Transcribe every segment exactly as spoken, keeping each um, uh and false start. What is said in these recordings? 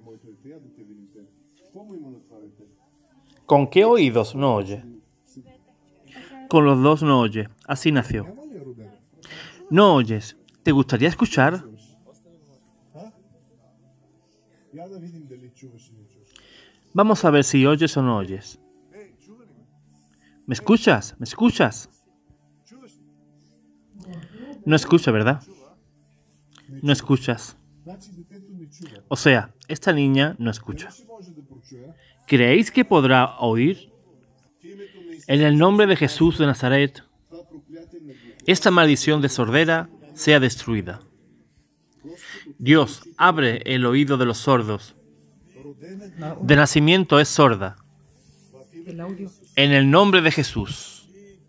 ¿Con qué oídos no oye? Con los dos no oye. Así nació. No oyes. ¿Te gustaría escuchar? Vamos a ver si oyes o no oyes. ¿Me escuchas? ¿Me escuchas? No escucha, ¿verdad? No escuchas. O sea, esta niña no escucha. ¿Creéis que podrá oír? En el nombre de Jesús de Nazaret, esta maldición de sordera sea destruida. Dios, abre el oído de los sordos. De nacimiento es sorda. En el nombre de Jesús.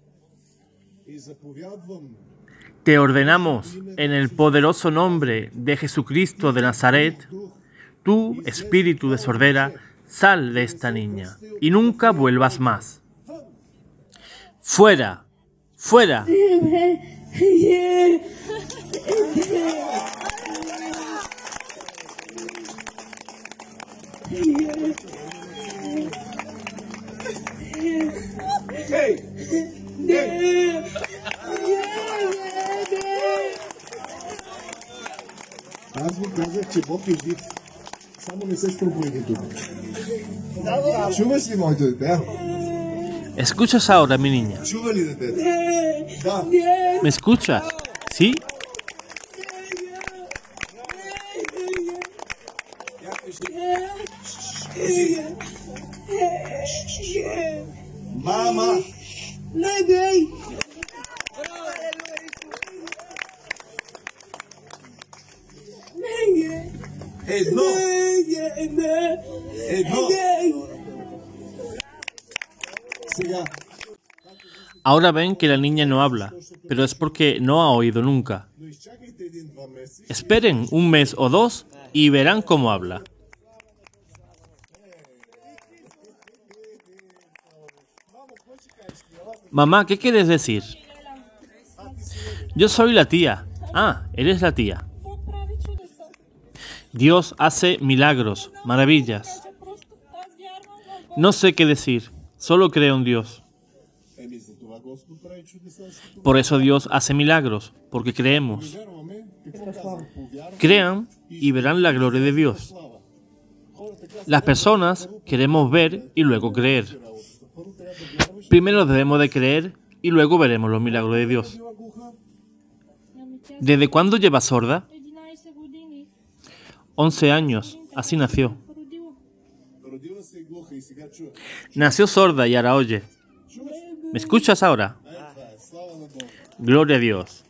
Te ordenamos en el poderoso nombre de Jesucristo de Nazaret, tú, espíritu de sordera, sal de esta niña y nunca vuelvas más. ¡Fuera! ¡Fuera! Аз ви казах, че Бог е жив. Само не се струпвайте тук. Чуваш ли, моето дете? ¿Escuchas ahora, mi niña? Чува ли детето? Да. ¿Me escuchas? ¿Sí? Мама! Едно! Едно! Сега. Ahora ven que la niña no habla, pero es porque no ha oído nunca. Но изчакайте един-два месеца. Esperen un mes o dos y verán cómo habla. Mamá, ¿qué quieres decir? Yo soy la tía. Ah, eres la tía. Dios hace milagros, maravillas. No sé qué decir, solo creo en Dios. Еми, за това Господ прави чудеса. защото Por eso Dios hace milagros, porque creemos. вярваме, какво казва? Повярваме. Crean y verán la gloria de Dios. Слава. Хората казват, Las personas queremos ver y luego creer. работата. Първо трябва да вярваш. Primero debemos de creer y luego veremos los milagros de Dios. Била глуха. ¿Desde cuándo lleva sorda? единайсет години. once años, así nació. Породила. Родила се глуха и сега чува. Nació sorda y ahora oye. Чуваш? ¿Me escuchas ahora? Е, това е. Слава на Бога. Gloria a Dios.